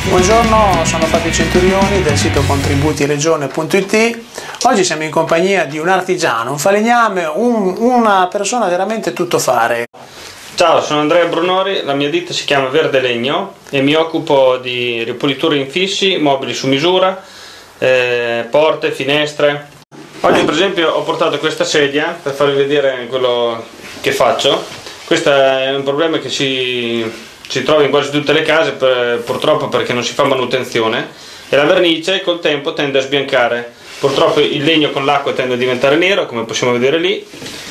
Buongiorno, sono Fabio Centurioni del sito contributiregione.it. Oggi siamo in compagnia di un artigiano, un falegname, una persona veramente tuttofare. Ciao, sono Andrea Brunori, la mia ditta si chiama Verde Legno e mi occupo di ripuliture infissi, mobili su misura, porte, finestre. Oggi per esempio ho portato questa sedia per farvi vedere quello che faccio. Questo è un problema che si trova in quasi tutte le case, purtroppo, perché non si fa manutenzione e la vernice col tempo tende a sbiancare. Purtroppo il legno con l'acqua tende a diventare nero, come possiamo vedere lì.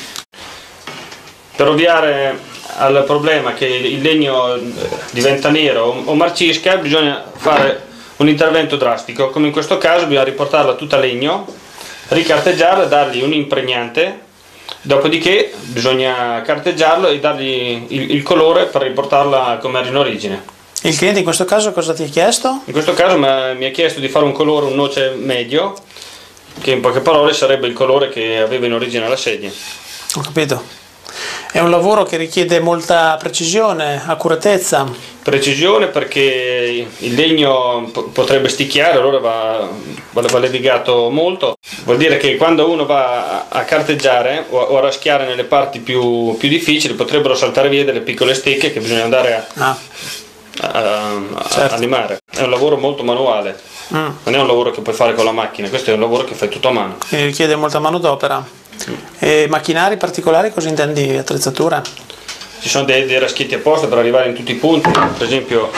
Per ovviare al problema che il legno diventa nero o marcisca, bisogna fare un intervento drastico, come in questo caso bisogna riportarla tutta a legno, ricarteggiarla, dargli un impregnante, dopodiché bisogna carteggiarlo e dargli il colore per riportarla come era in origine. Il cliente in questo caso cosa ti ha chiesto? In questo caso mi ha chiesto di fare un colore, un noce medio, che in poche parole sarebbe il colore che aveva in origine la sedia. Ho capito. È un lavoro che richiede molta precisione, accuratezza. Precisione, perché il legno potrebbe sticchiare, allora va levigato molto. Vuol dire che quando uno va a carteggiare o a raschiare nelle parti più difficili, potrebbero saltare via delle piccole stecche che bisogna andare a limare. È un lavoro molto manuale, non è un lavoro che puoi fare con la macchina, questo è un lavoro che fai tutto a mano. E richiede molta manodopera. E macchinari particolari, cosa intendi? Attrezzatura? Ci sono dei raschietti apposta per arrivare in tutti i punti, per esempio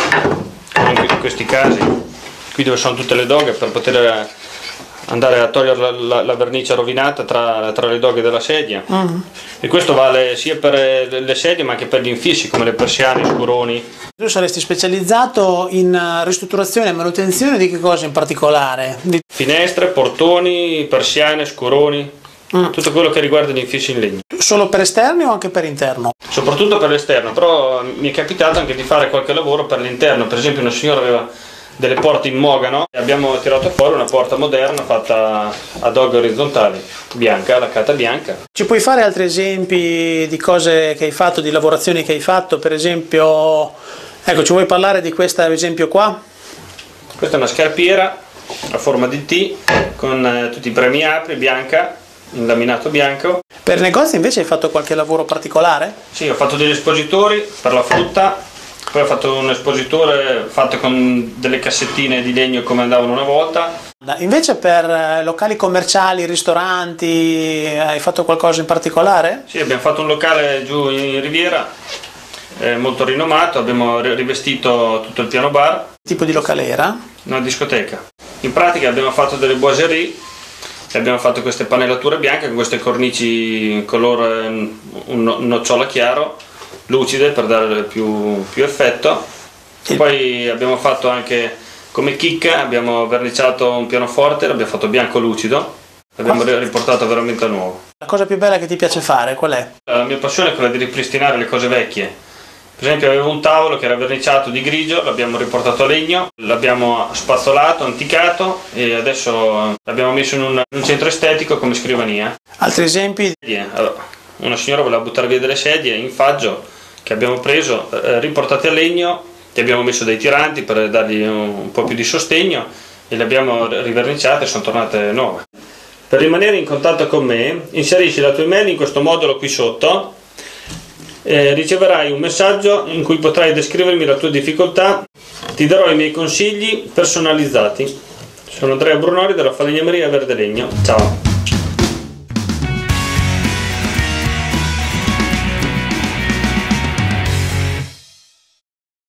in questi casi, qui dove sono tutte le doghe, per poter andare a togliere la vernice rovinata tra le doghe della sedia. E questo vale sia per le sedie ma anche per gli infissi, come le persiane, i scuroni. Tu saresti specializzato in ristrutturazione e manutenzione di che cosa in particolare? Finestre, portoni, persiane, scuroni. Tutto quello che riguarda gli infissi in legno. Solo per esterni o anche per interno? Soprattutto per l'esterno, però mi è capitato anche di fare qualche lavoro per l'interno. Per esempio una signora aveva delle porte in mogano e abbiamo tirato fuori una porta moderna fatta a doghe orizzontali, bianca, laccata bianca. Ci puoi fare altri esempi di cose che hai fatto, di lavorazioni che hai fatto? Per esempio, ecco, ci vuoi parlare di questa, ad esempio qua? Questa è una scarpiera a forma di T con tutti i premi apri, bianca, in laminato bianco. Per negozi invece hai fatto qualche lavoro particolare? Sì, ho fatto degli espositori per la frutta, poi ho fatto un espositore fatto con delle cassettine di legno come andavano una volta. Invece per locali commerciali, ristoranti, hai fatto qualcosa in particolare? Sì, abbiamo fatto un locale giù in Riviera, molto rinomato, abbiamo rivestito tutto il piano bar. Che tipo di locale era? Una discoteca. In pratica abbiamo fatto delle boiserie e abbiamo fatto queste panellature bianche con queste cornici color un nocciola chiaro, lucide per dare più effetto. E poi abbiamo fatto anche come chicca, abbiamo verniciato un pianoforte, l'abbiamo fatto bianco lucido, l'abbiamo riportato veramente a nuovo. La cosa più bella che ti piace fare qual è? La mia passione è quella di ripristinare le cose vecchie. Per esempio avevo un tavolo che era verniciato di grigio, l'abbiamo riportato a legno, l'abbiamo spazzolato, anticato e adesso l'abbiamo messo in un centro estetico come scrivania. Altri esempi? Allora, una signora voleva buttare via delle sedie in faggio che abbiamo preso, riportate a legno, gli abbiamo messo dei tiranti per dargli un po' più di sostegno e le abbiamo riverniciate e sono tornate nuove. Per rimanere in contatto con me, inserisci la tua email in questo modulo qui sotto. Riceverai un messaggio in cui potrai descrivermi la tua difficoltà, ti darò i miei consigli personalizzati. Sono Andrea Brunori della Falegnameria Verde Legno. Ciao!